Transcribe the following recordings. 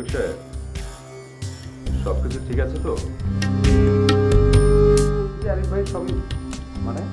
শফিক সাহেব, সবকিছু ঠিক আছে তো? আরিফ ভাই সবই মানে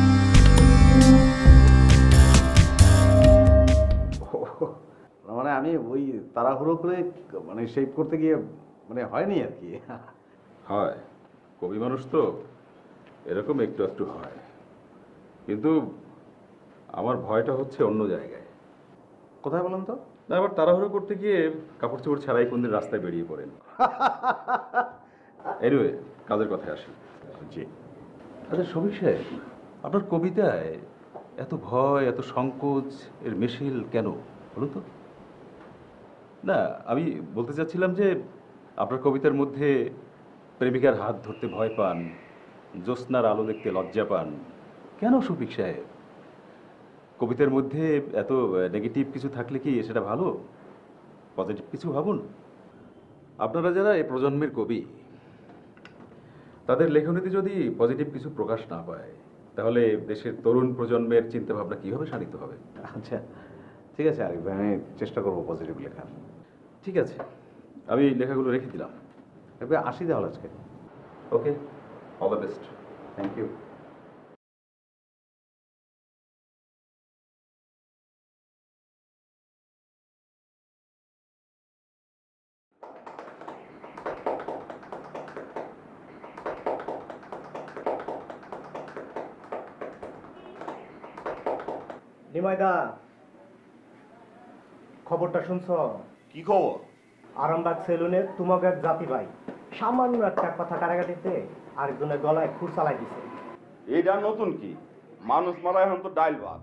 মানে আমি ওই তাড়াহুড়ো করে মানে শেভ করতে গিয়ে মানে হয়নি আর কি। হয়, কবি মানুষ তো এরকম একটু একটু হয়, কিন্তু আমার ভয়টা হচ্ছে অন্য জায়গায়। কোথায় বলেন তো? না, আবার তাড়াহুড়ো করতে গিয়ে কাপড় চোপড় ছাড়াই কোনদিন রাস্তায় বেরিয়ে পড়েন। এনিওয়ে, কাজের কথায় আসি। জি। আচ্ছা শফিক সাহেব, আপনার কবিতায় এত ভয়, এত সংকোচ এর মিশেল কেন বলুন তো? না, আমি বলতে চাচ্ছিলাম যে আপনার কবিতার মধ্যে প্রেমিকার হাত ধরতে ভয় পান, জ্যোৎস্নার আলো দেখতে লজ্জা পান, কেন শফিক সাহেব? কবিতার মধ্যে এত নেগেটিভ কিছু থাকলে কি সেটা ভালো? পজিটিভ কিছু ভাবুন। আপনারা যারা এই প্রজন্মের কবি, তাদের লেখনীতে যদি পজিটিভ কিছু প্রকাশ না পায়, তাহলে দেশের তরুণ প্রজন্মের চিন্তাভাবনা কিভাবে শানিত হবে? আচ্ছা ঠিক আছে আরিফ ভাই, আমি চেষ্টা করবো পজিটিভ লেখার। ঠিক আছে, আমি লেখাগুলো রেখে দিলাম। এবার আসি তাহলে আজকে। Okay, all the best. Thank you. নিমাইদা, খবরটা শুনছ? কি খবর? আরামবাগ সেলুনে তোমাকে এক জাতি ভাই সামান্য একটা কথা কারাগাটিতে আরেকজনের গলায় খুর চালাই দিছে। এটা নতুন কি? মানুষ মারা এখন তো ডাইল ভাত।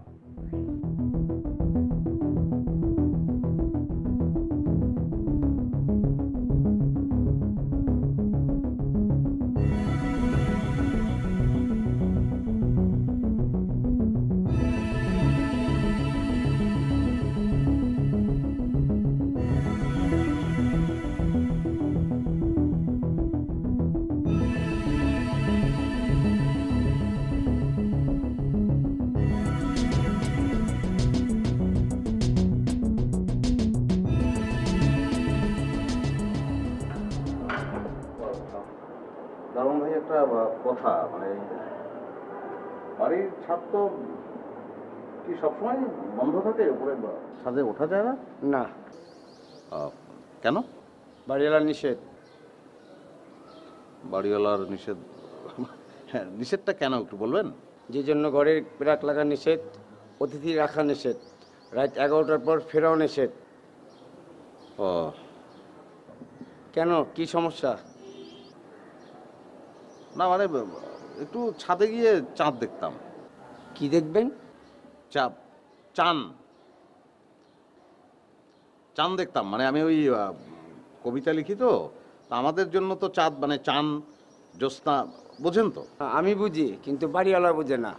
দারুণ ভাই, একটা কথা মানে বাড়ির ছাদ তো কি সবসময় বন্ধ থাকে? উপরে ছাদে ওঠা যায় না? না, কেন? বাড়িওয়ালা নিষেধ। বাড়িওয়ালার নিষেধ? হ্যাঁ, নিষেধটা কেন একটু বলবেন? যে জন্য ঘরে পেরাক লাগা নিষেধ, অতিথি রাখা নিষেধ, রাত 11টার পর ফেরাও নিষেধ। ও, কেন, কি সমস্যা? না মানে একটু ছাদে গিয়ে চাঁদ দেখতাম। কি দেখবেন? চাঁদ, চাঁদ চাঁদ দেখতাম। মানে আমি ওই কবিতা লিখি তো, তা আমাদের জন্য তো চাঁদ মানে চাঁদ, জ্যোৎস্না, বোঝেন তো? আমি বুঝি, কিন্তু বাড়িওয়ালা বুঝে না।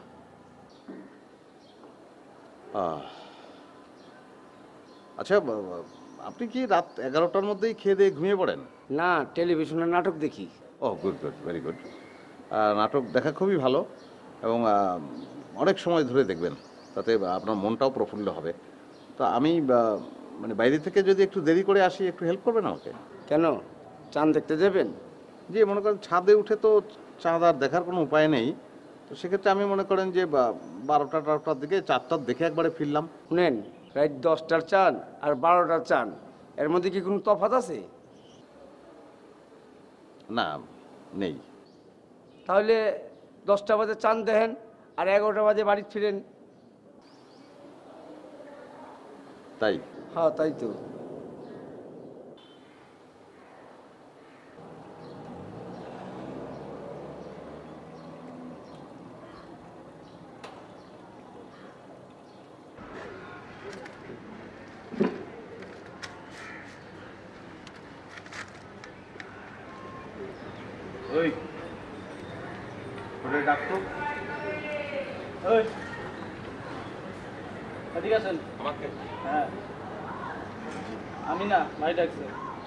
আচ্ছা, আপনি কি রাত 11টার মধ্যেই খেয়ে দিয়ে ঘুমিয়ে পড়েন? না, টেলিভিশনে নাটক দেখি। Oh good good, very good. নাটক দেখা খুবই ভালো, এবং অনেক সময় ধরে দেখবেন, তাতে আপনার মনটাও প্রফুল্ল হবে। তো আমি মানে বাইরে থেকে যদি একটু দেরি করে আসি, একটু হেল্প করবেন আমাকে? কেন, চাঁদ দেখতে যাবেন? যে মনে করেন ছাদে উঠে তো চাঁদ আর দেখার কোনো উপায় নেই, তো সেক্ষেত্রে আমি মনে করেন যে 12টা-12টার দিকে চাঁদটা দেখে একবারে ফিরলাম। শুনেন, রাত 10টার চাঁদ আর 12টার চাঁদ এর মধ্যে কি কোনো তফাৎ আছে? না, নেই। তাহলে 10টা বাজে চাঁদ দেখেন আর 11টা বাজে বাড়ি ফিরেন। তাই? হ্যাঁ, তাই তো। ওই ওটা ডাকতো। ওই ঠিক আছেন? আমাকে? হ্যাঁ, আমি না, ভাই ডাকছে।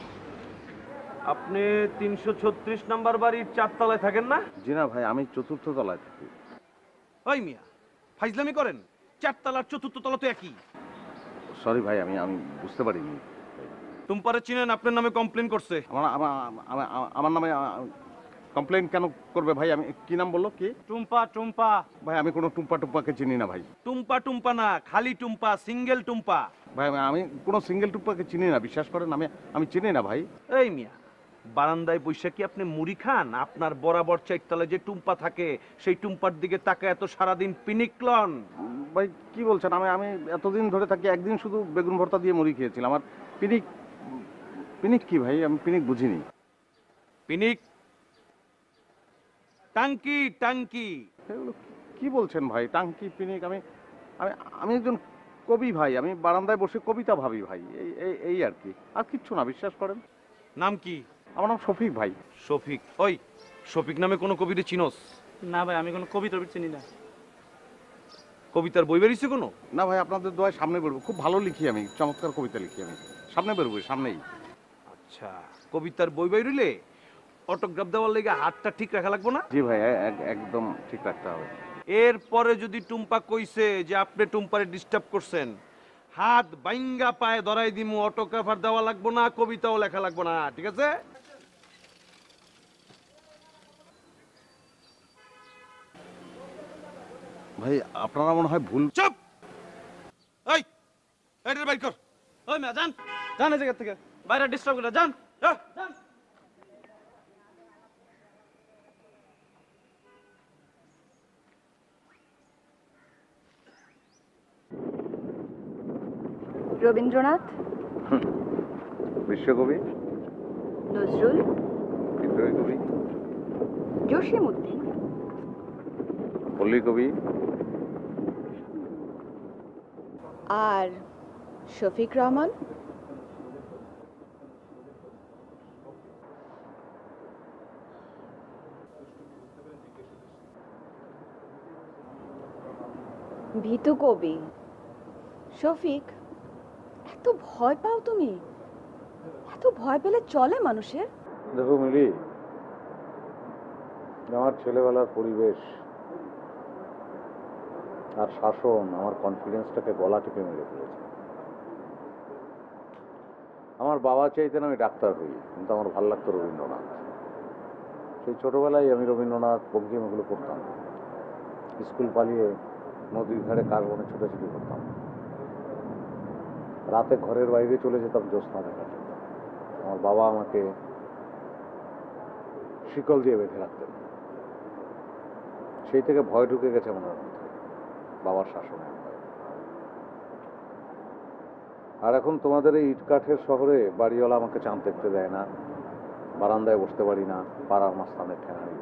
আপনি 336 নাম্বার বাড়ির 4 তলায় থাকেন না? জি না ভাই, আমি 4র্থ তলায় থাকি। ওই মিয়া, ফাইজলামি করেন? 4 তলার 4র্থ তলা তো একই। সরি ভাই, আমি বুঝতে পারিনি। টুম্পারে চিনেন, আপনার নামে কমপ্লেন করছে। আমার আমার আমার আমার নামে কমপ্লেন কেন করবে ভাই? আমি কি নাম বললো কি? টুম্পা টুম্পা। ভাই আমি কোনো টুম্পা টুম্পাকে চিনি না ভাই। টুম্পা টুম্পা না, খালি টুম্পা, সিঙ্গেল টুম্পা। ভাই আমি কোনো সিঙ্গেল টুম্পাকে চিনি না, বিশ্বাস করেন। আমি চিনি না ভাই। এই মিয়া, বারান্দায় বৈশা কি আপনি মুড়ি খান? আপনার বরাবর চারতলায় যে টুম্পা থাকে সেই টুম্পার দিকে তাকায় এত সারাদিন পিনিকলন? ভাই কি বলছেন? আমি এতদিন ধরে থাকি, একদিন শুধু বেগুন ভর্তা দিয়ে মুড়ি খেয়েছিলাম। আমার পিনিক পিনিক কি ভাই? আমি পিনিক বুঝিনি। পিনিক টাঙ্কি টাঙ্কি। এগুলো কি বলছেন ভাই? টাঙ্কি পিনিক? আমি আমি আমি একজন কবি ভাই, আমি বারান্দায় বসে কবিতা ভাবি ভাই, এই আর কি, আর কিচ্ছু না, বিশ্বাস করেন। নাম কি? আমার নাম শফিক ভাই। শফিক? ওই শফিক নামে কোনো কবিরে চিনোস? না ভাই, আমি কোনো কবিতা চিনি না। কবিতার বই বেরিয়েছে কোনো? না ভাই, আপনাদের দোয়ায় সামনে বেরোবো। খুব ভালো লিখি আমি, চমৎকার কবিতা লিখি আমি। সামনে বেরোবো, সামনেই। আচ্ছা, কবিতার বই বেরোলে অটোগ্রাফ দেওয়ার লেগে হাতটা ঠিক রাখা লাগবো না? জি ভাই, একদম ঠিক রাখতে হবে। এরপরে যদি টুম্পা কইছে যে আপনি টুম্পারে ডিস্টার্ব করছেন, হাত বাইঙ্গা পায়ে ধরাই দিমু, অটোগ্রাফার দেওয়া লাগবো না, কবিতাও লেখা লাগবো না, ঠিক আছে? ভাই আপনারা মনে হয় ভুল। চুপ! এই এটা বাইর কর। ওই মিয়া যান, যান এই জায়গা থেকে, বাইরে ডিস্টার্ব করে যান। যা। যান। রবীন্দ্রনাথ, বিশ্বকবি, নজরুল, বিদ্রোহী কবি, জসীমউদ্দিন, পল্লী কবি, আর শফিক রহমান। ভীতু কবি। শফিক, এত ভয় পাও তুমি? এত ভয় পেলে চলে মানুষের? দেখো মিলি, আমার ছেলেবেলার পরিবেশ আর শাসন আমার কনফিডেন্সটাকে গলা টিপে মেরে ফেলেছে। আমার বাবা চাইতেন আমি ডাক্তার হই, কিন্তু আমার ভালো লাগতো রবীন্দ্রনাথ। সেই ছোটবেলায় আমি রবীন্দ্রনাথ বঙ্কিম এগুলো পড়তাম। স্কুল পালিয়ে নদীর ধারে কাশবনে ছুটাছুটি করতাম। রাতে ঘরের বাইরে চলে যেতাম জ্যোৎস্না দেখাতে। আমার বাবা আমাকে শিকল দিয়ে বেঁধে রাখতেন। সেই থেকে ভয় ঢুকে গেছে মনের মধ্যে, বাবার শাসনের ভয়। আর এখন তোমাদের এই ইটকাঠের শহরে বাড়িওয়ালা আমাকে চাঁদ দেখতে দেয় না, বারান্দায় বসতে পারি না, পাড়ার মাস্তানের ঠেঙাড়ি।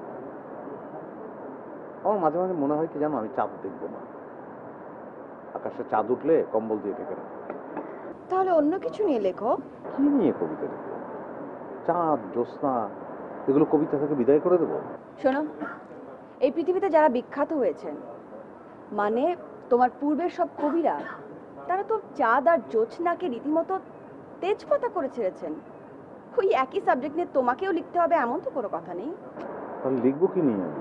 আমার মাঝে মাঝে মনে হয় কি জানো, আমি চাঁদ দেখবো না। আকাশে চাঁদ উঠলে কম্বল দিয়ে ঢেকে রাখবো। তাহলে অন্য কিছু নিয়ে লেখো। কি নিয়ে কবিতা লিখবো? চাঁদ, জ্যোৎস্না, এগুলো কবিতা থেকে বিদায় করে দেবো? শোনো, এই পৃথিবীতে যারা বিখ্যাত হয়েছেন, মানে তোমার পূর্বের সব কবিরা, তারা তো চাঁদ আর জ্যোৎস্নাকে রীতিমতো তেজপাতা করে ছেড়েছেন। ওই একই সাবজেক্ট নিয়ে তোমাকেও লিখতে হবে এমন তো কোনো কথা নেই। তাহলে লিখবো কি নিয়ে আমি?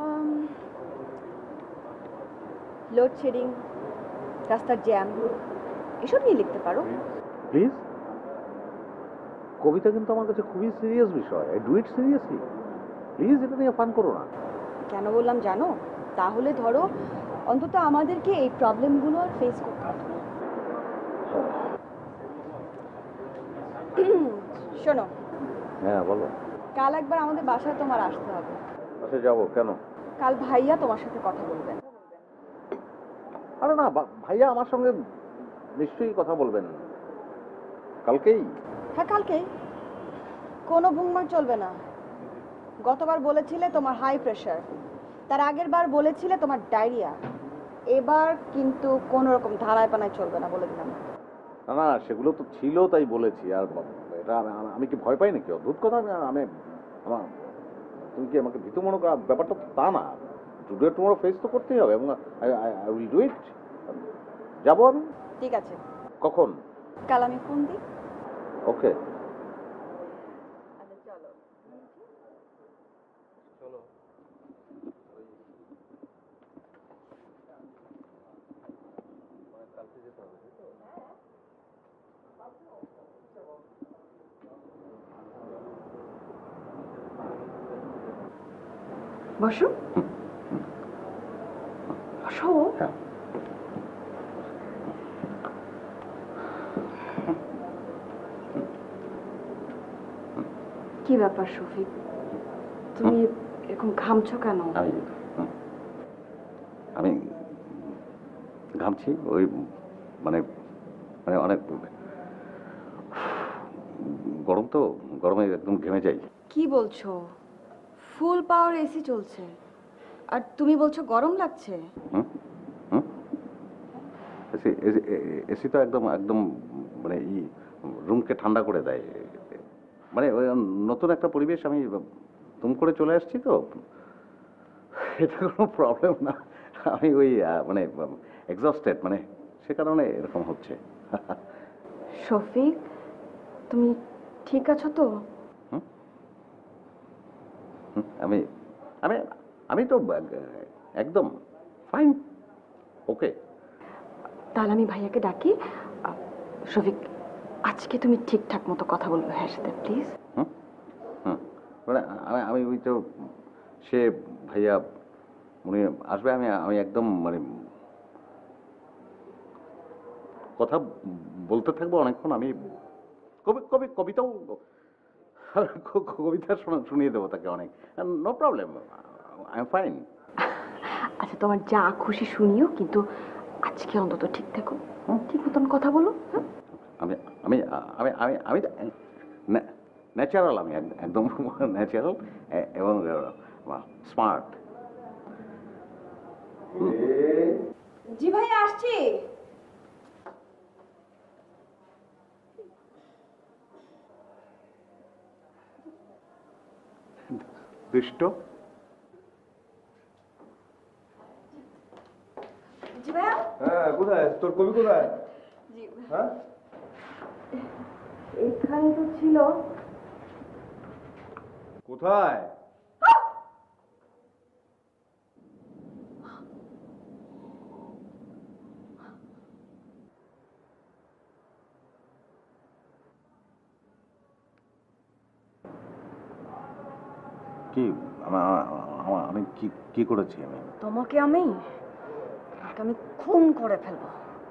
লোডশেডিং, রাস্তার জ্যাম, এসব নিয়ে লিখতে পারো। প্লিজ, কবিতা কিন্তু আমার কাছে খুবই সিরিয়াস বিষয়। I do it seriously. Please এটা নিয়ে ফান করো না। কেন বললাম জানো? তাহলে ধরো অন্তত আমাদেরকে এই প্রবলেমগুলো ফেস করতে হবে। শোনো, হ্যাঁ বলো। কাল একবার আমাদের বাসায় তোমার আসতে হবে। আচ্ছা যাবো, কেন? কাল ভাইয়া তোমার সাথে কথা বলবেন। আরে না, ভাইয়া আমার সঙ্গে নিশ্চয়ই কথা বলবেন। কালকেই? হ্যাঁ কালকেই। কোনো ভুংমার চলবে না। গতবার বলেছিলে তোমার হাই প্রেশার, তার আগের বার বলেছিলে তোমার ডায়রিয়া। এবার কিন্তু কোনো রকম ধারায় পানায় চলবে না, বলে দিলাম। না না, সেগুলো তো ছিল তাই বলেছি। আর এটা আমি কি ভয় পাই নাকি? অদ্ভুত কথা। আমি আমার, তুমি কি আমাকে ভীতু মনে করা? ব্যাপারটা তো তা না। টুডে টুমরো ফেস তো করতেই হবে, এবং আই উইল ডু ইট। যাবো আমি। ঠিক আছে, কখন? কাল আমি ফোন দিই। ওকে। বসো বসো। হ্যাঁ। কি ব্যাপার শফিক, তুমি এরকম ঘামছো কেন? আমি ঘামছি ওই মানে মানে অনেক গরম তো, গরমে একদম ঘেমে যাই। কি বলছো? ফুল পাওয়ার এসি চলছে আর তুমি বলছো গরম লাগছে? এসি তো একদম একদম মানে রুমকে ঠান্ডা করে দেয়। মানে ওই নতুন একটা পরিবেশ আমি তুম করে চলে আসছি তো, এটা কোনো প্রবলেম না। আমি ওই মানে এক্সস্টেড, মানে সে কারণে এরকম হচ্ছে। শফিক, তুমি ঠিক আছো তো? আমি আমি আমি তো একদম ফাইন, ওকে। তাহলে আমি ভাইয়াকে ডাকি। শফিক, আজকে তুমি ঠিকঠাক মতো কথা বলবে ভাইয়ের সাথে প্লিজ। মানে আমি ওই তো সে ভাইয়া উনি আসবে, আমি আমি একদম মানে কথা বলতে থাকবো অনেকক্ষণ। আমি কবিতাও কবিতা শুনিয়ে দেবো তাকে অনেক, no problem, I am fine. আচ্ছা, তোমার যা খুশি শুনিও, কিন্তু আজকে অন্তত ঠিক থাকো, ঠিক মতন কথা বলো। আমি আমি আমি আমি আমি ন্যাচারাল, আমি একদম ন্যাচারাল এবং স্মার্ট। জি ভাইয়া, আসছি। দুষ্ট। জি ভাইয়া। হ্যাঁ, কোথায় তোর কবি কোথায়? জি হ্যাঁ, এখানে তো ছিল। কোথায়? কি আমি কি কি করেছি? তোমাকে আমি খুন করে ফেলবো।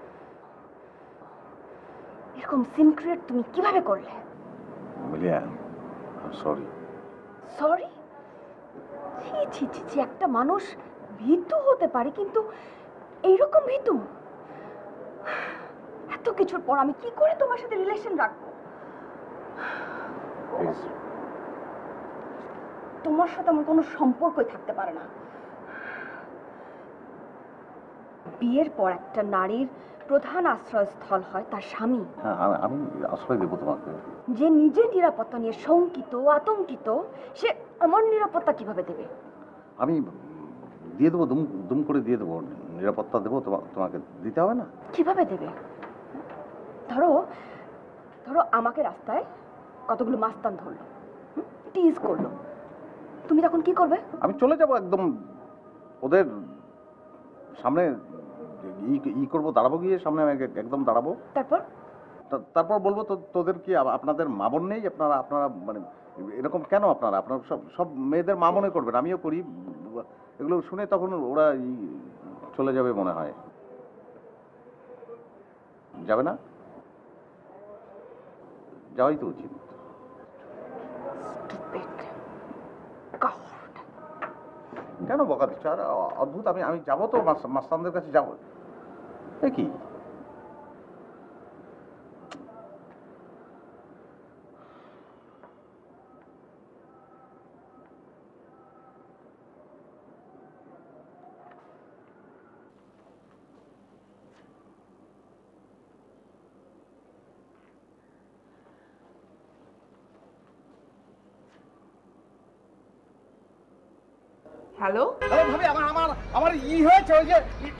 এরকম সিনক্রিয়েট তুমি কিভাবে করলে? মিলিয়া, সরি। সরি? ছি ছি ছি ছি, একটা মানুষ ভীতু হতে পারে, কিন্তু এইরকম ভীতু? এত কিছুর পর আমি কি করে তোমার সাথে রিলেশন রাখবো? প্লিজ। তোমার সাথে আমার কোনো সম্পর্কই থাকতে পারে না। বিয়ের পর একটা নারীর প্রধান আশ্রয়স্থল হয় তার স্বামী। হ্যাঁ, আমি আশ্রয় দেবো তোমাকে। যে নিজের নিরাপত্তা নিয়ে শঙ্কিত, আতঙ্কিত, সে আমার নিরাপত্তা কিভাবে দেবে? আমি দিয়ে দেবো, দুম দুম করে দিয়ে দেবো, নিরাপত্তা দেবো। তোমাকে দিতে হবে না। কিভাবে দেবে? ধরো ধরো আমাকে রাস্তায় কতগুলো মাস্তান ধরলো, টিজ করলো, তুমি তখন কি করবে? আমি চলে যাব একদম ওদের সামনে, করবো, দাঁড়াবো, গিয়ে সামনে একদম দাঁড়াবো। তারপর বলবো, তোদের কি আপনাদের মা বোন নেই? আপনারা মানে এরকম কেন? আপনারা সব মেয়েদের মা মনে করবেন, আমিও করি। এগুলো শুনে তখন ওরা চলে যাবে মনে হয়। যাবে না? যাওয়াই তো উচিত। কেন বকা দিচ্ছ? আর অদ্ভুত। আমি যাবো তো, মাস্তানদের কাছে যাবো। কি হ্যালো, ভাবি, আমার হয়েছে, ওই যে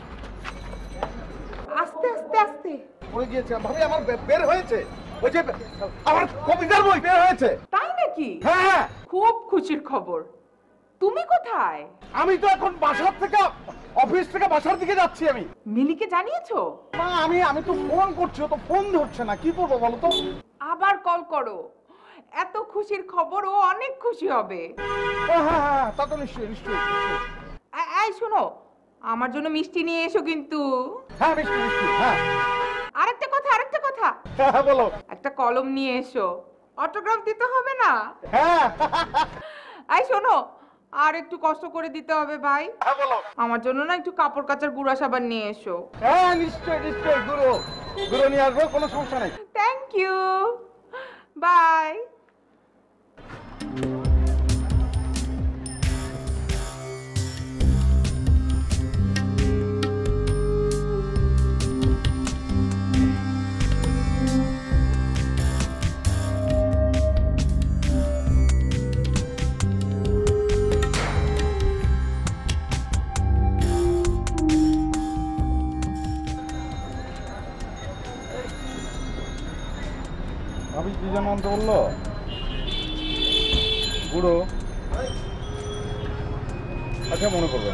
আস্তে আস্তে আস্তে। পড়ে গিয়েছে ভাবি, আমার বের হয়েছে, ওই যে আমার কবিতার বই বের হয়েছে। তাই নাকি? হ্যাঁ, খুব খুশির খবর। তুমি কোথায়? আমি তো এখন বাসার থেকে, অফিস থেকে বাসার দিকে যাচ্ছি। আমি মিলিকে জানিয়েছো? মা, আমি তো ফোন করছি, ও তো ফোন ধরছে না। কি করবো বলো তো? আবার কল করো, এত খুশির খবর ও অনেক খুশি হবে। হ্যাঁ তা তো নিশ্চয়ই নিশ্চয়ই। এই শোনো, আমার জন্য মিষ্টি নিয়ে এসো কিন্তু। হ্যাঁ মিষ্টি মিষ্টি, হ্যাঁ আরেকটা কথা হ্যাঁ বলো। একটা কলম নিয়ে এসো, অটোগ্রাফ দিতে হবে না? হ্যাঁ এই শোনো, আর একটু কষ্ট করে দিতে হবে ভাই। হ্যাঁ বলো। আমার জন্য না একটু কাপড় কাচার গুঁড়া সাবান নিয়ে এসো। হ্যাঁ নিশ্চয়ই নিশ্চয়ই, গুঁড়ো গুঁড়ো নিয়ে আসবো, কোনো সমস্যা নেই। Thank you, bye. ভাবি কি যেন অন্ত বললো? গুঁড়ো, আচ্ছা মনে করবে।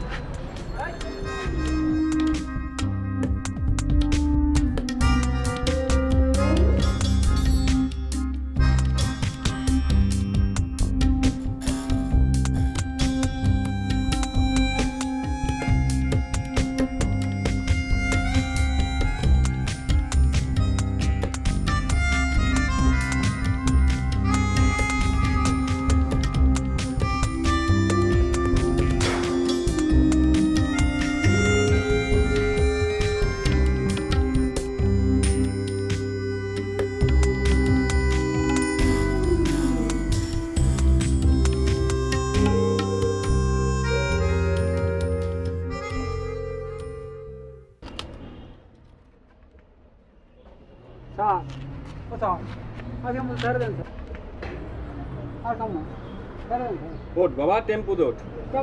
ওঠ বাবা, টেম্পো দোট।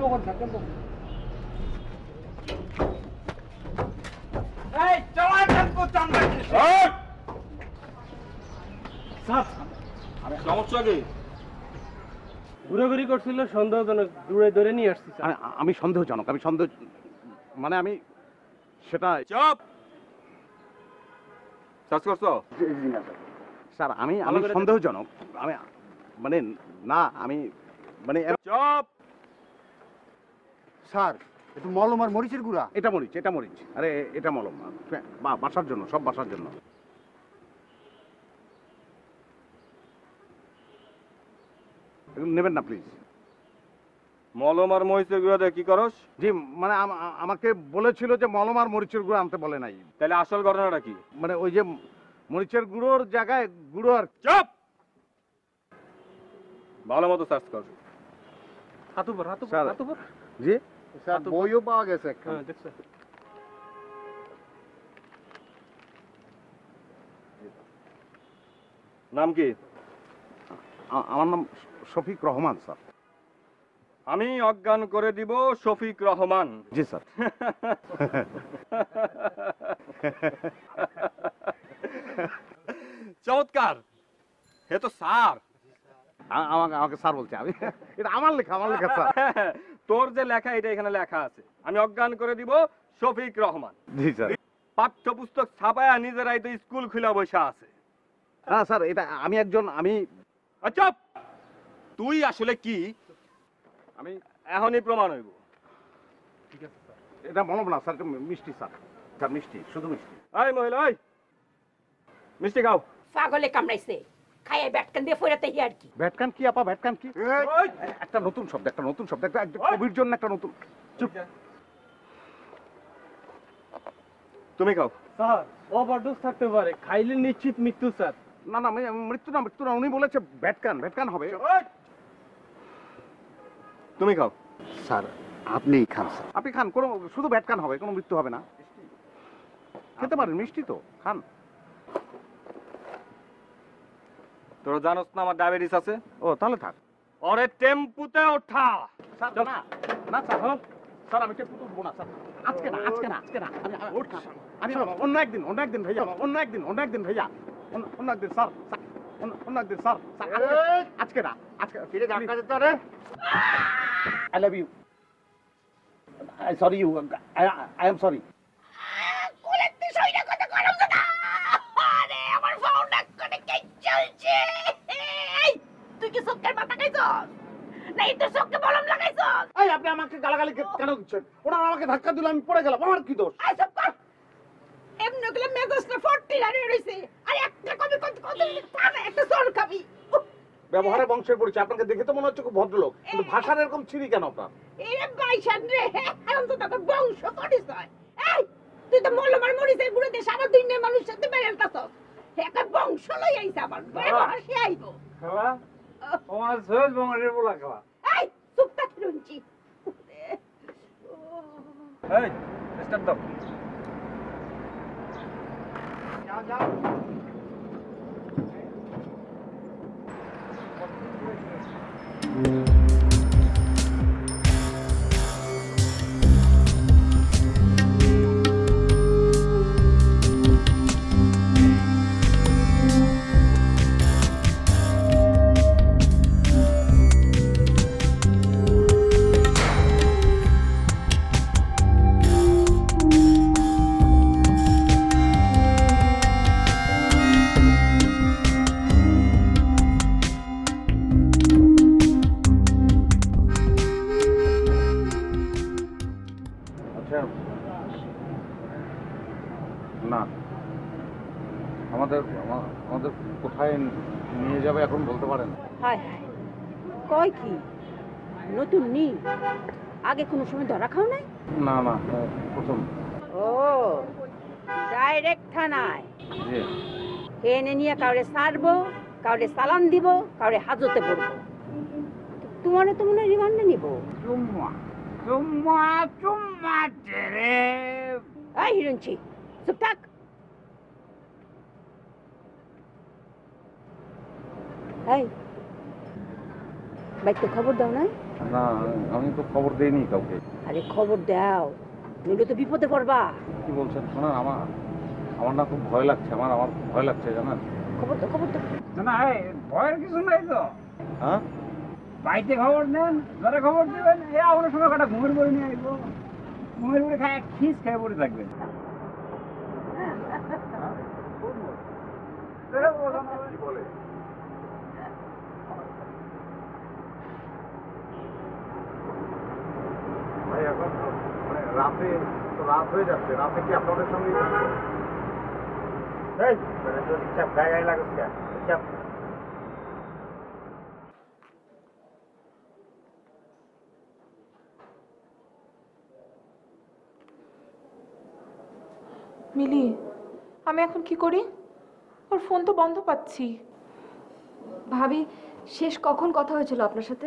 এই চলা টেম্পো চান্দা। সমস্যা কি? ঘুরাঘুরি করছিল, সন্দেহজনক, দূরে ধরে নিয়ে আসছি। আমি সন্দেহজনক, আমি সন্দেহ মানে আমি সেটা চুপ। সার্চ করছো? স্যার আমি আমি সন্দেহজনক, আমি মানে না আমি মানে চুপ। স্যার একটু মলম আর মরিচের গুঁড়া। এটা মরিচ, এটা মরিচ, আরে এটা মলম, বাসার জন্য, সব বাসার জন্য। এগুলো নেবেন না প্লিজ। মলম আর মহিষের গুঁড়া দিয়ে কি করস? জি মানে আমাকে বলেছিল যে মলম আর মরিচের গুঁড়ো আনতে বলে নাই। তাহলে আসল ঘটনাটা কি? মানে ওই যে মরিচের গুঁড়োর জায়গায় গুঁড়ো আর। চুপ। ভালো মতো সার্চ কর। হাতুপর স্যার, হাতুপর। জি স্যার বইও পাওয়া গেছে। হ্যাঁ দেখছো। নাম কি? আমার নাম শফিক রহমান স্যার। আমি অজ্ঞান করে দিব শফিক রহমান। জি স্যার। চমৎকার, হে তো স্যার। আমাকে স্যার বলছে, আমি এটা আমার লেখা স্যার। তোর যে লেখা এটা এখানে লেখা আছে, আমি অজ্ঞান করে দিব শফিক রহমান। জি স্যার। পাঠ্যপুস্তক ছাপায়া নিজেরাই তো স্কুল খুলে বসে আছে। হ্যাঁ স্যার, এটা আমি একজন, আমি আচ্ছা তুই আসলে কি? আমি এখনই প্রমাণ হইব। ঠিক আছে স্যার, এটা মলম না স্যার, এটা মিষ্টি স্যার। স্যার মিষ্টি, শুধু মিষ্টি। এই মহিলা, ওই মিষ্টি খাও। পাগলে কামড়াইছে, খাইয়ে ব্যাটকান দিয়ে ফেরাতে আর কি। ভ্যাটকান কি আপা, ভ্যাটকান কি? একটা নতুন শব্দ, একটা নতুন শব্দ, একটা কবির জন্য একটা নতুন। চুপ। তুমি খাও। স্যার ওভারডোজ থাকতে পারে, খাইলে নিশ্চিত মৃত্যু স্যার। না না মৃত্যু না, মৃত্যু না, উনি বলেছে ভ্যাটকান, ভ্যাটকান হবে। তুমি খাও। স্যার আপনিই খান স্যার। আপনি খান, কোনো শুধু ভ্যাটকান হবে, কোনো মৃত্যু হবে না। খেতে পারেন, মিষ্টি তো, খান। তোরা জানোস না আমার ডায়াবেটিস আছে? ও তাহলে থাক। ওরে টেম্পুতে ওঠা। স্যার না না স্যার, স্যার আমি টেম্পু উঠবো না স্যার, আজকে না, আজকে না, আজকে না, আমি অন্য একদিন, অন্য একদিন ভাইয়া, অন্য একদিন, অন্য একদিন ভাইয়া, অন্য একদিন স্যার, অন্য একদিন স্যার, আজকে না, আজকে। ফিরে ধাক্কা দিতে রে। I love you. I sorry you. I am sorry. কোলেতে সইরা কথা করছ না। আরে আমার ফাউন্ডা কোনে কে চলছে। কি চোখের পাতা খাইছস না এই তো চোখে মলম লাগাইছস? এই আপনি আমাকে গালাগালি কেন দিচ্ছেন? ওনারা আমাকে ধাক্কা দিল, আমি পড়ে গেলাম, আমার কি দোষ? আই সব কর এমনি গেলে মেজাজটা ফর্টি লাড়ি রইছে আর একটা কবি কত কত তার একটা সর খাবি ব্যবহারে বংশের পরিচয়, আপনাকে দেখে তো মনে হচ্ছে খুব ভদ্রলোক, কিন্তু ভাষার এরকম ছিরি কেন আপনার? এই বাইশান রে এখন তো তোকে বংশ করিস হয়। এই তুই তো মলমার মরিচের গুঁড়োতে সারা দুনিয়ার মানুষ সাথে বেড়ালতাছস একটা বংশ লই আইছে আমার ব্যবহার সে আইবো খালা আমার সহজ বঙ্গের বলা খালা। এই চুপ থাক রুঞ্চি এই স্টার্ট দাও। আচ্ছা, না আমাদের আমাদের কোথায় নিয়ে যাবে এখন বলতে পারেন? হায় হায় কয় কি নতুন নি আগে কোনো সময় ধরা খাও নাই? না না, প্রথম। ও ডাইরেক্ট থানায় জি। এনে নিয়ে কাউরে ছাড়বো, কাউরে চালান দিব, কাউরে হাজতে পড়বো। তোমার তো মনে হয় রিমান্ডে নিব। চুম্মা চুম্মা চুম্মা রে। এই হিরঞ্চি চুপ থাক। এই বাইকটা খবর দাও নাই? না, আমি তো খবর দেইনি কাউকে। আরে খবর দাও, নইলে তো বিপদে পড়বা। কি বলছেন শোনান, আমার না খুব ভয় লাগছে, আমার খুব ভয় লাগছে জানেন। খবর দাও, খবর দাও। না এই ভয়ের কিছু নাই তো। হ্যাঁ, বাড়িতে খবর নেন, ঘরে খবর দেবেন, এ আমার সময় কটা ঘুমের বড়ি নিয়ে আসবো, ঘুমের বড়ি খায় খিস খেয়ে পড়ে থাকবেন। ভাই এখন মানে রাতে তো রাত হয়ে যাচ্ছে, রাতে কি আপনাদের সঙ্গে এই মানে তো চাপ গায়ে গায়ে লাগাস কে? চাপ মিলি, আমি এখন কি করি? ওর ফোন তো বন্ধ পাচ্ছি। ভাবি, শেষ কখন কথা হয়েছিল আপনার সাথে?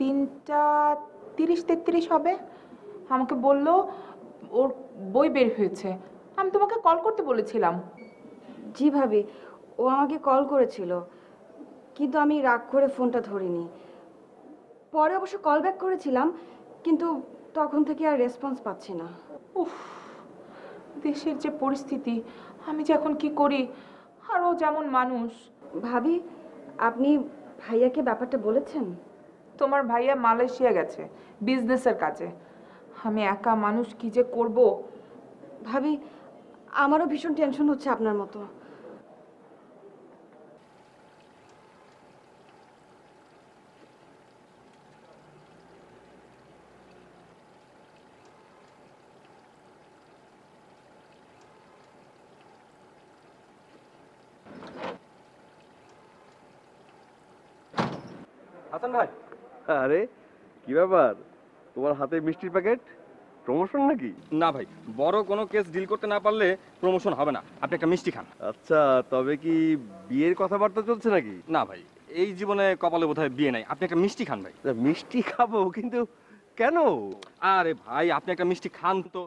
3:30-33 হবে। আমাকে বলল ওর বই বের হয়েছে। আমি তোমাকে কল করতে বলেছিলাম। জি ভাবি, ও আমাকে কল করেছিল, কিন্তু আমি রাগ করে ফোনটা ধরিনি। পরে অবশ্য কল ব্যাক করেছিলাম, কিন্তু তখন থেকে আর রেসপন্স পাচ্ছি না। উফ, দেশের যে পরিস্থিতি, আমি যে এখন কি করি। আর ও যেমন মানুষ। ভাবি, আপনি ভাইয়াকে ব্যাপারটা বলেছেন? তোমার ভাইয়া মালয়েশিয়া গেছে বিজনেসের কাজে। আমি একা মানুষ, কি যে করব। ভাবি, আমারও ভীষণ টেনশন হচ্ছে আপনার মতো। হাসান ভাই, আরে কি ব্যাপার, তোমার হাতে মিষ্টির প্যাকেট, প্রমোশন নাকি? না ভাই, বড় কোনো কেস ডিল করতে না পারলে প্রমোশন হবে না। আপনি একটা মিষ্টি খান। আচ্ছা, তবে কি বিয়ের কথাবার্তা চলছে নাকি? না ভাই, এই জীবনে কপালে বোধহয় বিয়ে নাই। আপনি একটা মিষ্টি খান ভাই। মিষ্টি খাবো, কিন্তু কেন? আরে ভাই, আপনি একটা মিষ্টি খান তো।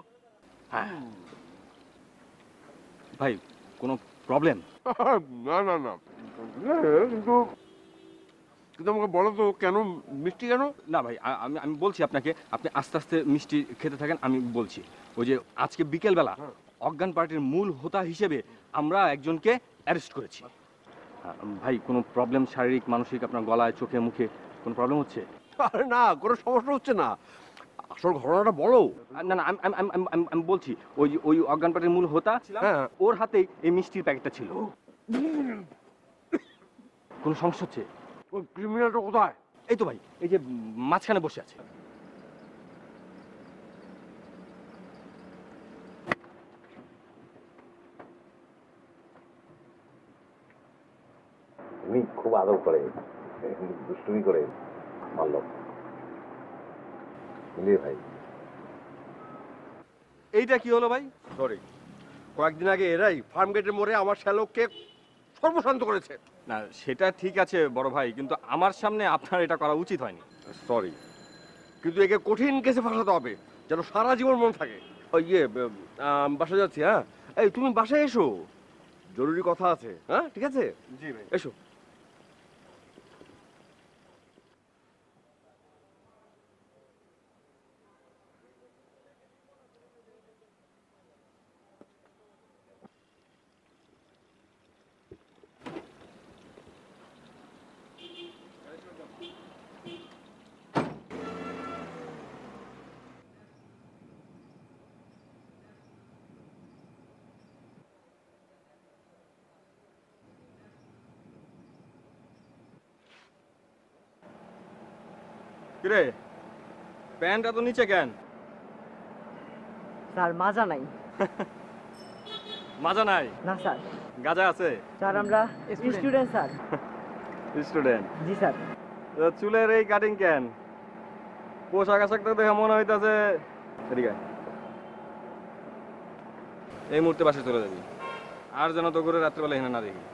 ভাই, কোনো প্রবলেম? না না না, কিন্তু কিন্তু আমাকে বলো তো কেন মিষ্টি কেন? না ভাই, আমি বলছি আপনাকে, আপনি আস্তে আস্তে মিষ্টি খেতে থাকেন, আমি বলছি। ওই যে আজকে বিকেলবেলা অজ্ঞান পার্টির মূল হোতা হিসেবে আমরা একজনকে অ্যারেস্ট করেছি। ভাই, কোনো প্রবলেম, শারীরিক মানসিক, আপনার গলায়, চোখে, মুখে কোনো প্রবলেম হচ্ছে? আরে না, কোনো সমস্যা হচ্ছে না, আসল ঘটনাটা বলো। না না, আমি বলছি, ওই অজ্ঞান পার্টির মূল হোতা, ওর হাতেই এই মিষ্টির প্যাকেটটা ছিল। কোনো সমস্যা হচ্ছে? ওই ক্রিমিনালটা কোথায়? এই তো ভাই, এই যে মাঝখানে বসে আছে। উনি খুব আদর করে, দুষ্টুমি করে মারল। মিলিয়ে ভাই, এইটা কি হলো ভাই? সরি, কয়েকদিন আগে এরাই ফার্ম গেটের মোড়ে আমার শ্যালককে সর্বশান্ত করেছে। না সেটা ঠিক আছে বড় ভাই, কিন্তু আমার সামনে আপনার এটা করা উচিত হয়নি। সরি, কিন্তু একে কঠিন কেসে ফাঁসাতে হবে যেন সারা জীবন মনে থাকে। ওই বাসা যাচ্ছি। হ্যাঁ, এই তুমি বাসায় এসো, জরুরি কথা আছে। হ্যাঁ ঠিক আছে, জি ভাই। এসো। কিরে, প্যান্টটা তো নিচে কেন? স্যার মাজা নাই। মাজা নাই? না স্যার। গাজা আছে? স্যার আমরা স্টুডেন্ট স্যার। স্টুডেন্ট? জি স্যার। চুলের এই কাটিং কেন? পোশাক আশাক তো দেখে মনে হইতাছে। এদিকে আয়। এই মুহূর্তে বাসে চলে যাবি, আর যেন তো করে রাত্রেবেলা এখানে না দেখি।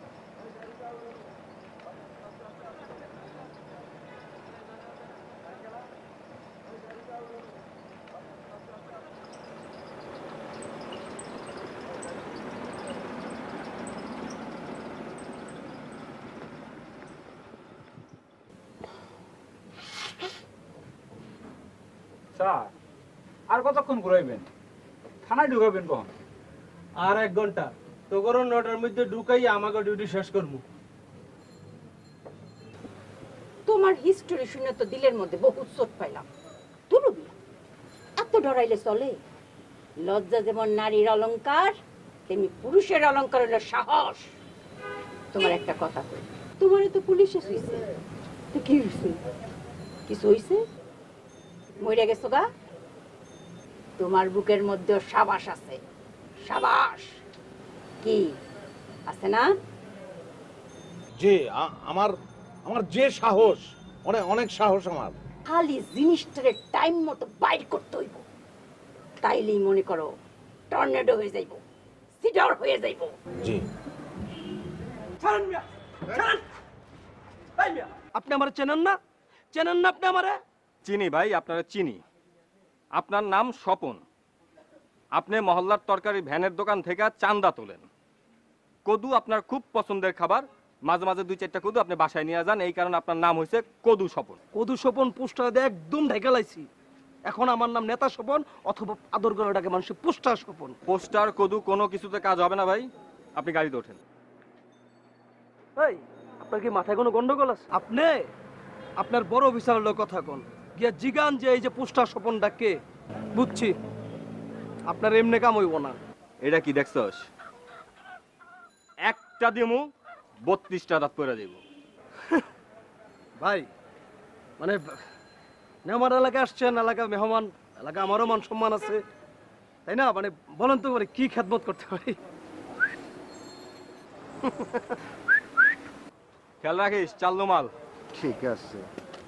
স্যার আর কতক্ষণ ঘুরাইবেন? থানায় ঢুকাবেন কখন? আর 1 ঘন্টা। তো করো 9টার মধ্যে ঢুকাই আমাকে ডিউটি শেষ করবো। তোমার হিস্টোরি শুনে তো দিলের মধ্যে বহুত চোট পাইলাম। তুলবি এত ডরাইলে চলে? লজ্জা যেমন নারীর অলংকার, তেমনি পুরুষের অলংকার হলো সাহস। তোমার একটা কথা কই, তোমার তো পুলিশে শুইছে, তো কি হইছে? কিছু হইছে? মইরা গেছো গা? তোমার বুকের মধ্যে সাবাস আছে, সাবাস। কি আছে না? যে আমার আমার যে সাহস, অনেক অনেক সাহস আমার। খালি জিনিসটারে টাইম মতো বাইর করতে হইব, তাইলেই মনে করো টর্নেডো হয়ে যাইব, সিডর হয়ে যাইব। জি। ছাড়েন মিয়া, ছাড়েন। এই মিয়া, আপনি আমারে চেনেন না? চেনেন না আপনি আমারে? চিনি ভাই, আপনারা চিনি। আপনার নাম স্বপন। আপনি মহল্লার তরকারি ভ্যানের দোকান থেকে চান্দা তোলেন। কদু আপনার খুব পছন্দের খাবার, মাঝে মাঝে 2-4টা কদু আপনি বাসায় নিয়ে যান, এই কারণে আপনার নাম হয়েছে কদু স্বপন। কদু স্বপন পোস্টার দিয়ে একদম ঢেকে লাইছি। এখন আমার নাম নেতা স্বপন, অথবা আদর করে ডাকে মানুষ পোস্টার স্বপন। পোস্টার কদু কোনো কিছুতে কাজ হবে না ভাই, আপনি গাড়িতে ওঠেন। এই আপনার কি মাথায় কোনো গন্ডগোল আছে? আপনি আপনার বড় অফিসারের লোক কথা কোন, গিয়া জিগান যে এই যে পোস্টার স্বপন ডাকে। বুঝছি, আপনার এমনি কাম হইব না। এটা কি দেখছস? একটা দিমু 32টা দাঁত পড়ে যাব। ভাই মানে আমার এলাকায় আসছেন, এলাকা মেহমান, এলাকা আমারও মান সম্মান আছে, তাই না? মানে বলেন তো কি খেদমত করতে পারি? খেয়াল রাখিস, চাল মাল। ঠিক আছে।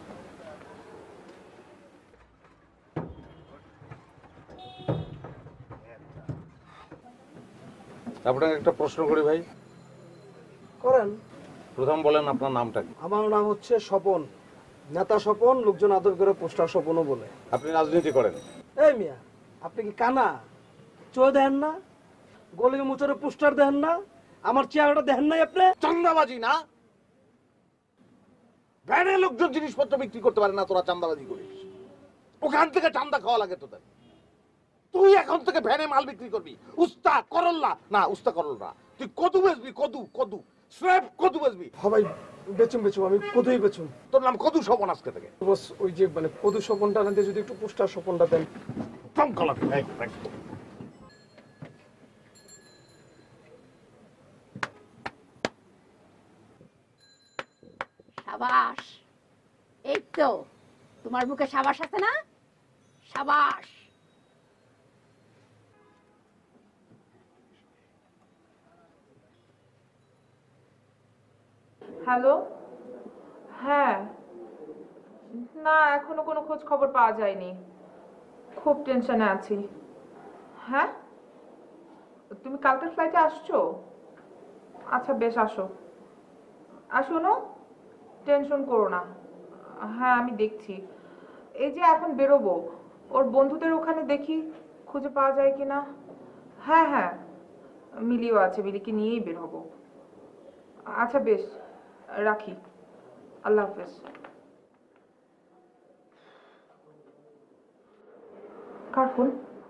আপনাকে একটা প্রশ্ন করি ভাই। করেন। প্রথম বলেন আপনার নামটা কি? আমার নাম হচ্ছে স্বপন, নেতা স্বপন, লোকজন আদর করে পোস্টার স্বপনও বলে। আপনি রাজনীতি করেন? এই মিয়া, আপনি কি কানা? চোখ দেখেন না? গলি মুচরে পোস্টার দেখেন না? আমার চেহারাটা দেখেন নাই আপনি? চান্দাবাজি না, ভ্যানে লোকজন জিনিসপত্র বিক্রি করতে পারে না, তোরা চান্দাবাজি করিস। ওখান থেকে চান্দা খাওয়া লাগে তোদের। তুই এখন থেকে ভ্যানে মাল বিক্রি করবি। উস্তা করল্লা না, উস্তা করল্লা, তুই কদু বেচবি, কদু কদু স্রেফ কদু বেচবি। ভাই বেচুম বেচুম, আমি কদুই বেচুম। তোর নাম কদু স্বপন আজকে থেকে। বস ওই যে মানে কদু স্বপনটা আনতে যদি একটু পোস্টার স্বপনটা দেন। কম কলাবি। সাবাস, এই তো তোমার বুকে সাবাস আছে না? সাবাস। হ্যালো, হ্যাঁ, না এখনো কোনো খোঁজ খবর পাওয়া যায়নি, খুব টেনশনে আছি। হ্যাঁ, তুমি কালকের ফ্লাইটে আসছো? আচ্ছা বেশ, আসো। আর শোনো, টেনশন করো না, হ্যাঁ আমি দেখছি। এই যে এখন বেরোবো, ওর বন্ধুদের ওখানে দেখি খুঁজে পাওয়া যায় কিনা। হ্যাঁ হ্যাঁ, মিলিও আছে, মিলিকে নিয়েই বের হবো। আচ্ছা বেশ, রাখি, আল্লাহ হাফেজ। কার ফোন?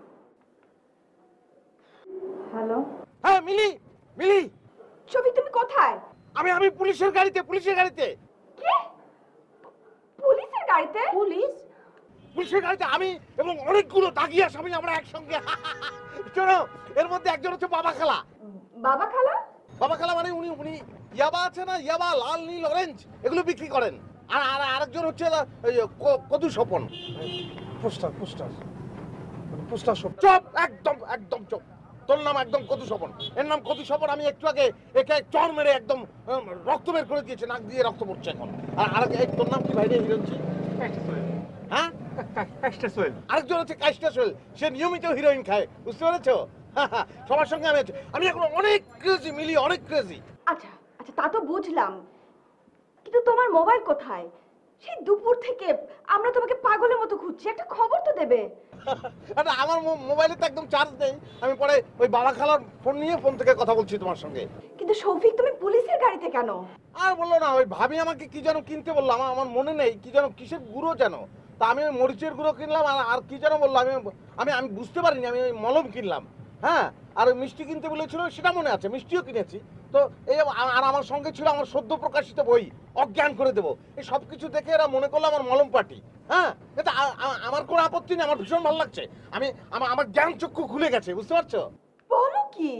হ্যালো, হ্যাঁ মিলি, মিলি শফিক তুমি কোথায়? আমি পুলিশের গাড়িতে, পুলিশের গাড়িতে। কি? পুলিশের গাড়িতে? পুলিশ? পুলিশের গাড়িতে আমি এবং অনেকগুলো দাগি আসামি আমরা একসঙ্গে। শোনো, এর মধ্যে একজন হচ্ছে বাবা খালা। বাবা খালা? বাবা খালা মানে উনি ইয়াবা আছে না, ইয়াবা, লাল নীল অরেঞ্জ এগুলো বিক্রি করেন। আর আর আরেকজন হচ্ছে কদু স্বপন। পোস্টার পোস্টার পোস্টার সব চপ, একদম একদম চপ। তোর নাম একদম কদু স্বপন, এর নাম কদু স্বপন। আমি একটু আগে একে চর মেরে একদম রক্ত বের করে দিয়েছে, নাক দিয়ে রক্ত পড়ছে এখন। আর তোর নাম কি ভাই রে হিরোইন? হ্যাঁ, আরেকজন হচ্ছে কাইস্টা সোহেল, সে নিয়মিত হিরোইন খায়, বুঝতে পেরেছো? সবার সঙ্গে আমি এখন অনেক ক্রেজি মিলি, অনেক ক্রেজি। আচ্ছা আচ্ছা, তা তো বুঝলাম, কিন্তু তোমার মোবাইল কোথায়? সেই দুপুর থেকে আমরা তোমাকে পাগলের মতো খুঁজছি, একটা খবর তো দেবে। আরে আমার মোবাইলে তো একদম চার্জ নেই, আমি পরে ওই বাবা খালার ফোন নিয়ে ফোন থেকে কথা বলছি তোমার সঙ্গে। কিন্তু শফিক তুমি পুলিশের গাড়িতে কেন? আর বললো না, ওই ভাবি আমাকে কি যেন কিনতে বললো, আমার মনে নেই কি যেন, কিসের গুঁড়ো যেন। তা আমি ওই মরিচের গুঁড়ো কিনলাম, আর কি যেন বললো, আমি বুঝতে পারিনি, আমি ওই মলম কিনলাম। হ্যাঁ, আর ওই মিষ্টি কিনতে বলেছিল সেটা মনে আছে, মিষ্টিও কিনেছি। তো এই আর আমার সঙ্গে ছিল আমার সদ্য প্রকাশিত বই অজ্ঞান করে দেবো। এই সব কিছু দেখে এরা মনে করলো আমার মলম পার্টি। হ্যাঁ, এটা আমার কোনো আপত্তি নেই, আমার ভীষণ ভালো লাগছে। আমার জ্ঞান চক্ষু খুলে গেছে, বুঝতে পারছো? বলো কি?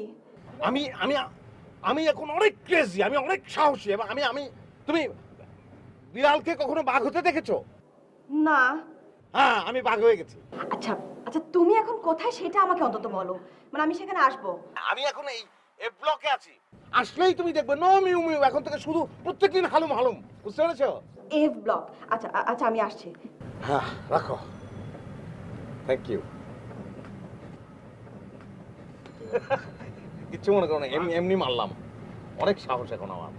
আমি এখন অনেক ক্রেজি, আমি অনেক সাহসী। এবং আমি তুমি বিড়ালকে কখনো বাঘ হতে দেখেছো? না। হ্যাঁ, আমি বাঘ হয়ে গেছি। আচ্ছা আচ্ছা, তুমি এখন কোথায় সেটা আমাকে অন্তত বলো, মানে আমি সেখানে আসবো। আমি এখন এই ব্লকে আছি, আসলেই তুমি দেখবে নো মিউ মিউ, এখন থেকে শুধু প্রত্যেকদিন হালুম হালুম, বুঝতে পেরেছো? F block. আচ্ছা আচ্ছা, আমি আসছি। হ্যাঁ, রাখো। Thank you. কিচ্ছু মনে করো না, এমনি মারলাম। অনেক সাহস এখন আমার।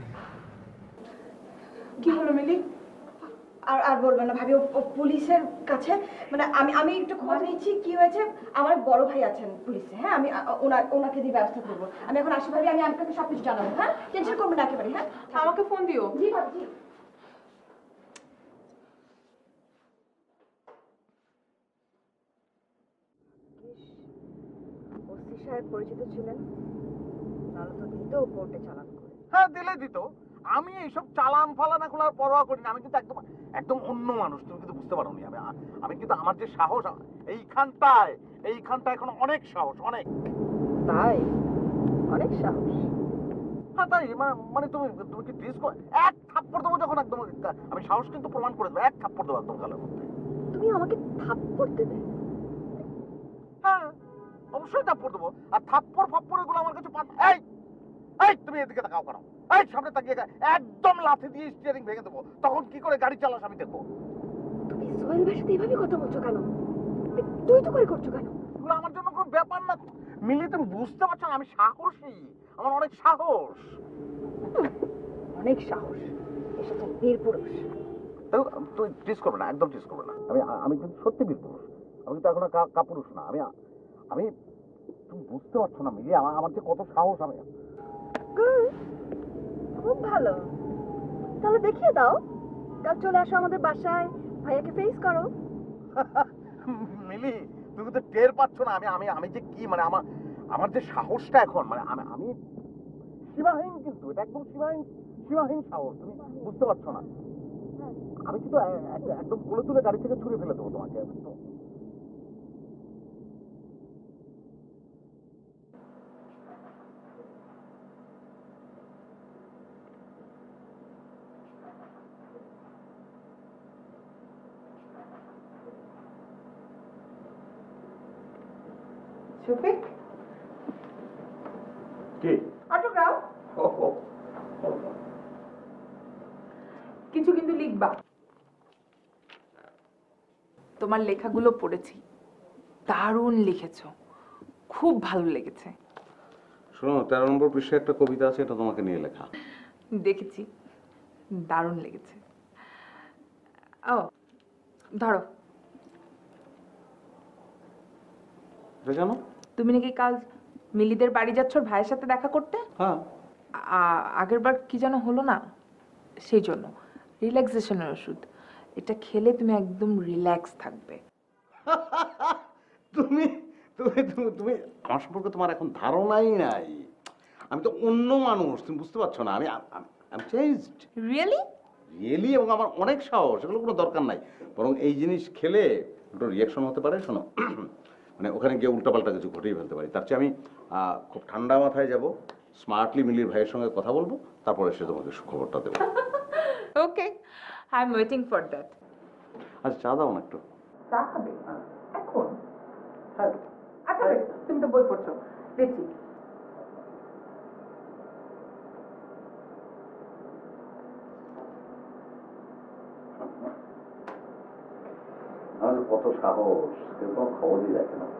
কি হলো মিলি? আর বলবেন না ভাবি, ও পুলিশের কাছে, মানে আমি একটু খোঁজ নিচ্ছি কি হয়েছে। আমার বড় ভাই আছেন পুলিশে, হ্যাঁ আমি ওনাকে দিয়ে ব্যবস্থা করবো। আমি এখন আসি ভাবি, আমি আপনাকে সবকিছু জানাবো। হ্যাঁ, টেনশন করবেন না একেবারে। হ্যাঁ, আমাকে ফোন দিও। জি ভাবি, জি। ওসি সাহেব পরিচিত ছিলেন, নাহলে তো দিত কোর্টে চালান করে। হ্যাঁ, দিলে দিত। আমি এইসব চালান ফালান এখন আর পরোয়া করি না। আমি কিন্তু একদম একদম অন্য মানুষ, তুমি কিন্তু বুঝতে পারো নি। আমি কিন্তু আমার যে সাহস এইখানটায় এখন অনেক সাহস, অনেক। তাই? অনেক সাহস? হ্যাঁ তাই, মানে তুমি কি ড্রেস এক থাপ্পড় দেবো যখন, একদম আমি সাহস কিন্তু প্রমাণ করে দেবো, এক থাপ্পড় দেবো একদম গালের মধ্যে। তুমি আমাকে থাপ্পড় দেবে? হ্যাঁ, অবশ্যই থাপ্পড় দেবো। আর থাপ্পড় ফাপ্পড় এগুলো আমার কাছে এই তুমি এদিকে তাকাও কেন? এই সামনে তাকিয়ে একদম লাথি দিয়ে স্টিয়ারিং ভেঙে দেবো। তখন কি করে গাড়ি চালাস আমি দেখবো। তুমি সোহেল ভাষাতে এইভাবে কথা বলছো কেন? তুই তো করে করছো কেন? এগুলো আমার জন্য কোনো ব্যাপার না মিলি, তুমি বুঝতে পারছো না? আমি সাহসী, আমার অনেক সাহস। অনেক সাহস, এসব তো বীর পুরুষ। তুই টিস করবে না, একদম টিস করবে না। আমি কিন্তু সত্যি বীর পুরুষ, আমি কিন্তু এখন কাপুরুষ না। আমি তুমি বুঝতে পারছো না মিলি, আমার যে কত সাহস। আমি খুব ভালো, তাহলে দেখিয়ে দাও। কাল চলে আসো আমাদের বাসায়, ভাইয়াকে ফেস করো। মিলি, তুমি তো টের পাচ্ছ না আমি যে কি, মানে আমার যে সাহসটা এখন, মানে আমি সীমাহীন, কিন্তু এটা একদম সীমাহীন সাহস। তুমি বুঝতে পারছো না? আমি কিন্তু একদম কোলে তুলে গাড়ি থেকে ছুঁড়ে ফেলে দেবো তোমাকে। শফিক কি অটোগ্রাফ কিছু কিন্তু লিখবা। তোমার লেখাগুলো পড়েছি, দারুণ লিখেছো, খুব ভালো লেগেছে। শোনো 13 নম্বর পৃষ্ঠায় একটা কবিতা আছে, এটা তোমাকে নিয়ে লেখা। দেখেছি, দারুণ লেগেছে। ও ধরো, এটা জানো তুমি নাকি কাল মিলিদের বাড়ি যাচ্ছ ভাইয়ের সাথে দেখা করতে? হ্যাঁ। আগের বার কি যেন হলো না, সেই জন্য রিল্যাক্সেশনের ওষুধ এটা খেলে তুমি একদম রিল্যাক্স থাকবে। তুমি তুমি তুমি আমার সম্পর্কে তোমার এখন ধারণাই নাই। আমি তো অন্য মানুষ, তুমি বুঝতে পারছো না। আমি চেঞ্জড রিয়েলি রিয়েলি, এবং আমার অনেক সাহস, এগুলো কোনো দরকার নাই। বরং এই জিনিস খেলে একটু রিয়াকশন হতে পারে। শোনো, মানে ওখানে গিয়ে উল্টাপাল্টা কিছু ঘটেই ফেলতে পারি। তার চেয়ে আমি খুব ঠান্ডা মাথায় যাব, স্মার্টলি মিলির ভাইয়ের সঙ্গে কথা বলবো, তারপরে সে তোমাকে সুখবরটা দেবো। Okay, I am waiting for that. আচ্ছা, চা দাও না একটু। চা খাবে এখন? আচ্ছা বেশ, তুমি তো বই পড়ছো, দেখছি। আমাদের কত সাহস, কেউ কোনো খবরই রাখে না।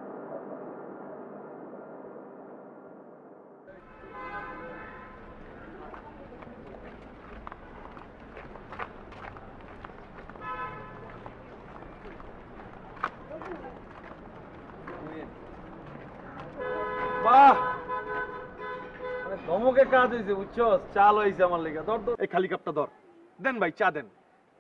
বাহ, মানে ধমকে কাজ হয়েছে, বুঝছো? চাল হয়েছে আমার লেগে। ধর ধর, এই খালি কাপটা ধর, দেন ভাই চা দেন।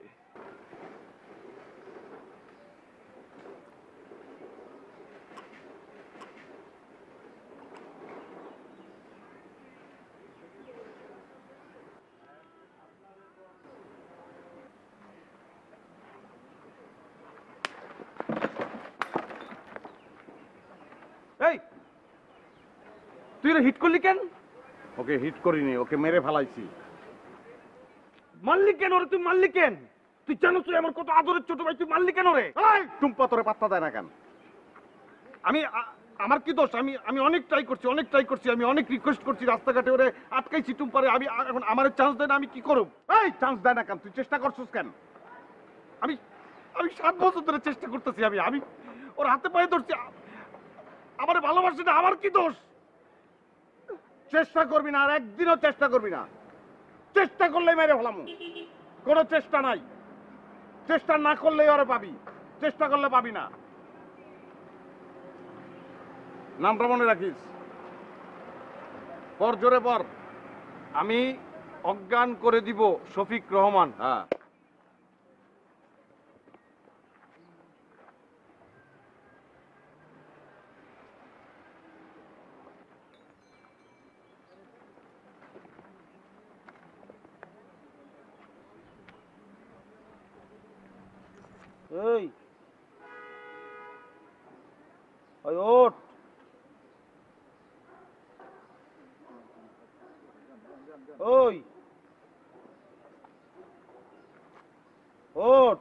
এই তুই হিট করলি কেন? ওকে হিট করিনি, ওকে মেরে ফেলাইছি। মারলি কেন রে? তুই মারলি কেন? তুই জানো তুই আমার কত আদরের ছোট ভাই, তুই মারলি কেন রে? টুম্পা তোরে পাত্তা দেয় না কেন? আমার কি দোষ? আমি অনেক ট্রাই করছি, আমি অনেক রিকোয়েস্ট করছি, রাস্তাঘাটে ওরে আটকাইছি টুম্পারে। আমি এখন আমার চান্স দেয় না, আমি কি করব? এই চান্স দেয় না কেন? তুই চেষ্টা করছিস কেন? আমি 7 বছর ধরে চেষ্টা করতেছি। আমি ওর হাতে পায়ে ধরছি, আমারে ভালোবাসি না, আমার কি দোষ? চেষ্টা করবি না, আর একদিনও চেষ্টা করবি না। চেষ্টা করলেই মেরে ফেলাম। কোনো চেষ্টা নাই, চেষ্টা না করলেই ওরে পাবি, চেষ্টা করলে পাবি না। নামটা মনে রাখিস, পর জোরে পর। আমি অজ্ঞান করে দিব শফিক রহমান। হ্যাঁ, এই ওই ওঠ, ওই ওঠ।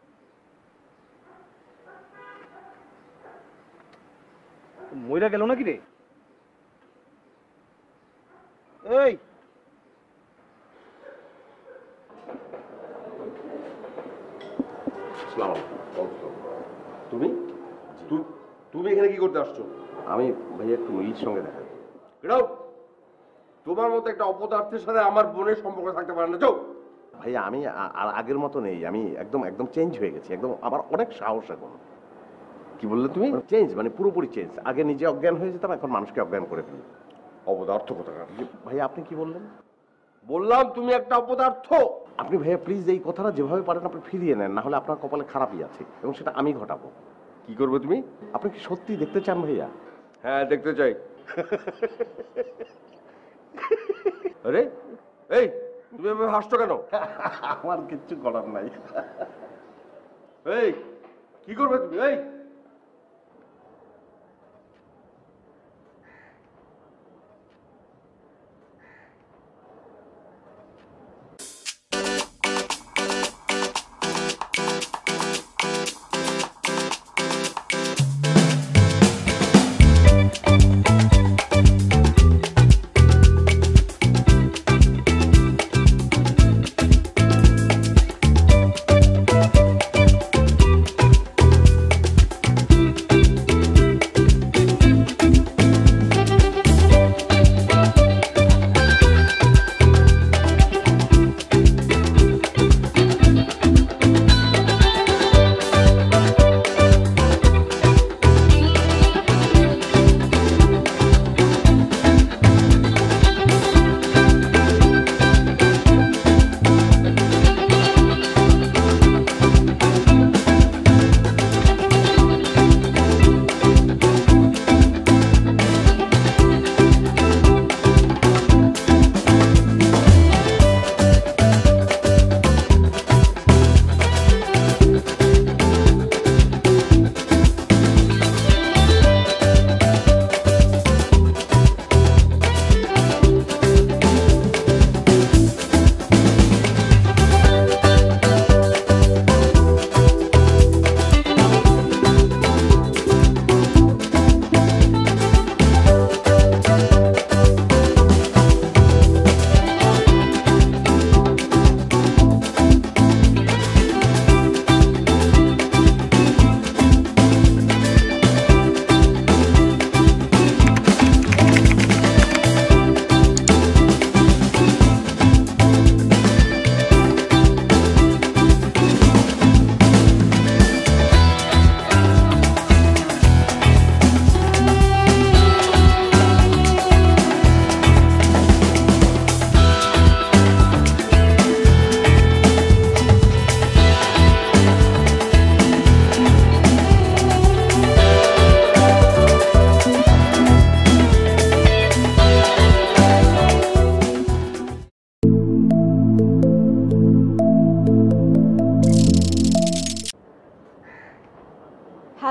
মইরা গেল নাকি রে? এই তুমি তুমি এখানে কি করতে আসছো? আমি ভাইয়া একটু মিলির সঙ্গে দেখা করব। তোমার মতো একটা অপদার্থের সাথে আমার বোনের সম্পর্ক থাকতে পারে না। যাও। ভাইয়া আমি আর আগের মতো নেই, আমি একদম চেঞ্জ হয়ে গেছি, একদম আমার অনেক সাহস এখন। কি বললে তুমি? চেঞ্জ মানে পুরোপুরি চেঞ্জ। আগে নিজে অজ্ঞান হয়ে যেতাম, এখন মানুষকে অজ্ঞান করে ফেলি। অপদার্থ কোথাকার। ভাইয়া আপনি কি বললেন? বললাম তুমি একটা অপদার্থ। আপনি ভাইয়া প্লিজ এই কথাটা যেভাবে পারেন আপনি ফিরিয়ে নেন, না হলে আপনার কপালে খারাপই আছে, এবং সেটা আমি ঘটাবো। কি করবে তুমি? আপনি কি সত্যি দেখতে চান ভাইয়া? হ্যাঁ, দেখতে চাই। আরে এই তুমি এভাবে হাসছো কেন? আমার কিচ্ছু করার নাই। এই কি করবে তুমি? এই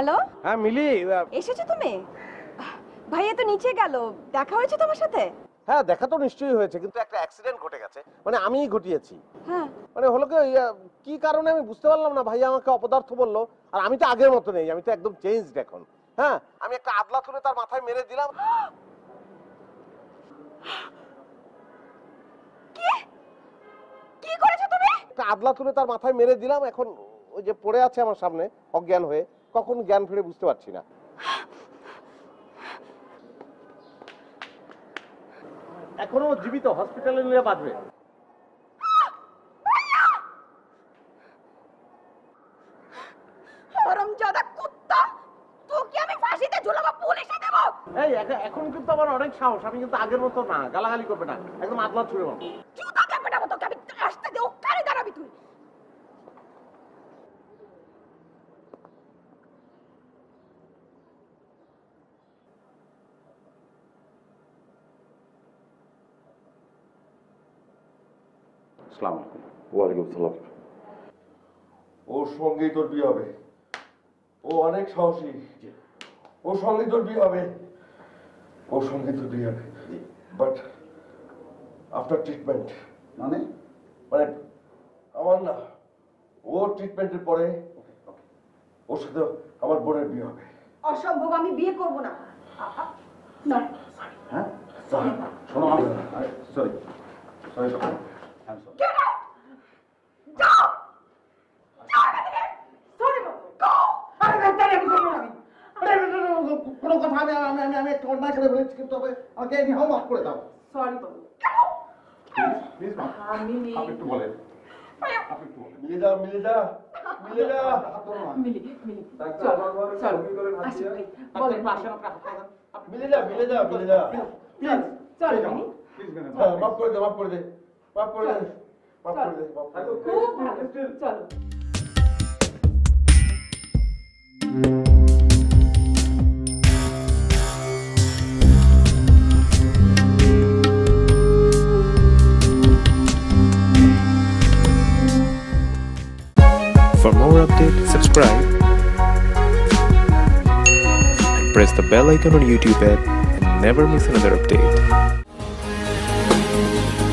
হ্যালো হ্যাঁ মিলি, এসেছো তুমি? ভাইয়া তো নিচে গেল, দেখা হয়েছে তোমার সাথে? হ্যাঁ দেখা তো নিশ্চয়ই হয়েছে, কিন্তু একটা অ্যাক্সিডেন্ট ঘটে গেছে, মানে আমিই ঘটিয়েছি। হ্যাঁ মানে হলো কি কারণে আমি বুঝতে পারলাম না, ভাইয়া আমাকে অপদার্থ বললো, আর আমি তো আগের মতো নেই, আমি তো একদম চেঞ্জড এখন। হ্যাঁ আমি একটা আদলা তুলে তার মাথায় মেরে দিলাম। কি করেছো তুমি? একটা আদলা তুলে তার মাথায় মেরে দিলাম, এখন ওই যে পড়ে আছে আমার সামনে অজ্ঞান হয়ে, কখন জ্ঞান ফিরে বুঝতে পারছি না। এখনো জীবিত, হসপিটালে নিয়ে বাঁচবে। হারামজাদা কুত্তা, তোকে আমি ফাঁসিতে ঝুলাবো, পুলিশে দেব। এই এখন কিন্তু আমার অনেক সাহস, আমি কিন্তু আগের মতো না, গালাগালি করবে না, একদম আদলা ছুড়ে মারবো। জুতা দিয়ে পেটাবো তোকে আমি, আসতে দে, ওখানে দাঁড়াবি তুই। আসসালামু আলাইকুম। ওয়ালাইকুম সালাম। ওর সঙ্গেই তোর বিয়ে হবে, ও অনেক সাহসী, ওর সঙ্গে তোর বিয়ে হবে, ওর সঙ্গে তোর বিয়ে হবে, বাট আফটার ট্রিটমেন্ট। মানে মানে আমার না, ওর ট্রিটমেন্টের পরে ওর সাথে আমার বোনের বিয়ে হবে। অসম্ভব, আমি বিয়ে করব না। না হ্যাঁ শোনো, আমি sorry sorry Get out! Go! যাও এখান থেকে! Sorry, go! আরে কোনো কথা আমি আমি আমি আমি একটা অন্যায় করে ফেলেছি, কিন্তু আমাকে এই হাও মাফ করে দাও। Sorry Babu. প্লিজ মা, মিলি আপনি একটু বলেন, আপনি একটু বলেন। মিলে যা, মিলে যা, মিলে যা। মিলি মিলি চল চল আসো ভাই বলেন মিলে যা, মিলে যা, মিলে যা। চল চল মিলি হ্যাঁ, মাফ করে দে, মাফ করে দে, মাফ করে দে, মাফ করে দে, মাফ করে দে। খুব ভালো চলো। For more updates, subscribe and press the bell icon on YouTube app and never miss another update.